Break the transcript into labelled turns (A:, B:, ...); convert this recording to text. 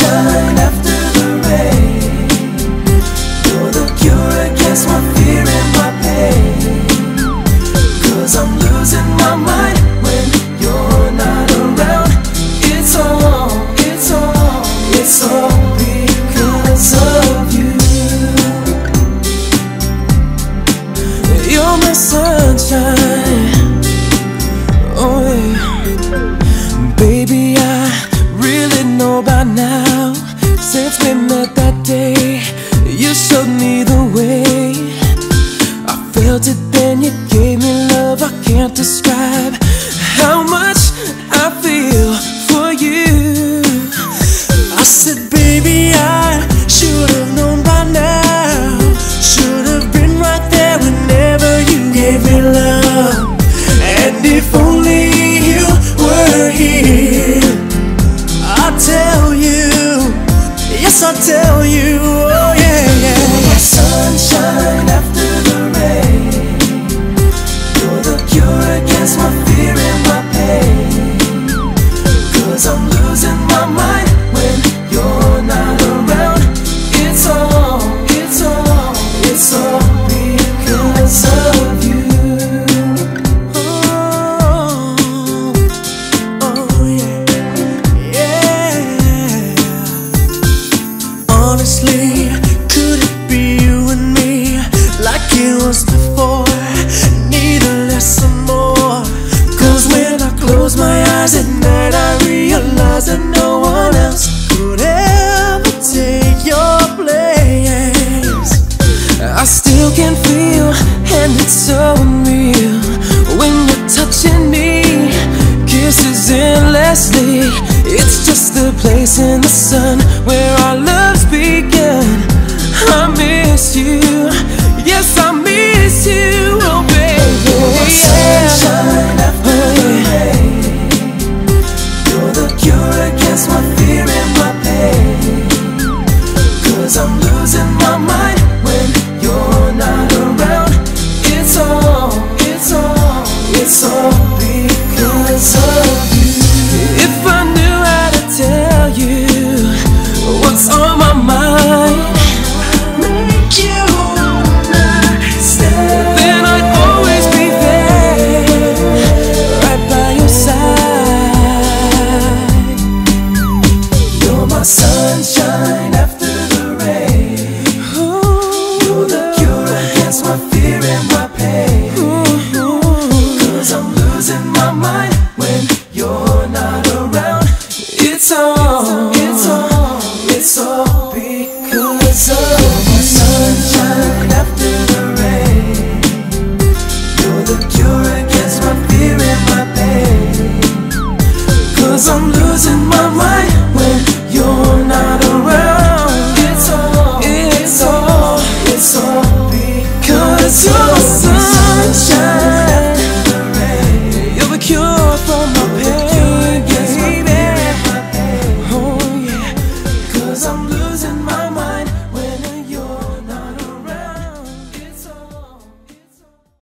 A: sunshine after the rain. You're the cure against my fear and my pain. 'Cause I'm losing my mind when you're not around. It's all because of you. You're my sunshine. Oh yeah. Baby, I really know by now, since we met that day, you showed me the way. I felt it then, you gave me love I can't describe how much I feel for you. I said, baby, I should have known by now, should have been right there whenever you gave me love. And if only you were here, I'll tell you, yes I'll tell you, oh yeah, yeah. You're my sunshine after the rain. You're the cure against my fear and my pain. 'Cause I'm losing my mind when you're not around. It's all because of you. Honestly, could it be you and me, like it was before, neither less or more? 'Cause when I close my eyes at night, I realize that no one else could ever take your place. I still can feel, and it's so unreal, when you're touching me, kisses endlessly. It's just the place in the sun where our loves began. I miss you, yes I miss you, oh baby. You're my sunshine after the rain. You're the cure against my fear and my pain. 'Cause I'm losing my mind when you're not around. It's all because of you. If I knew how to tell you what's on my mind, make you understand, then I'd always be there, right by your side. You're my sunshine after the rain. You're the cure against my fear and my pain. 'Cause I'm losing my mind when you're not around. It's all because of my sunshine after the rain. You're the cure against my fear and my pain. 'Cause I'm losing my mind when you're not around. It's all because you're my sunshine.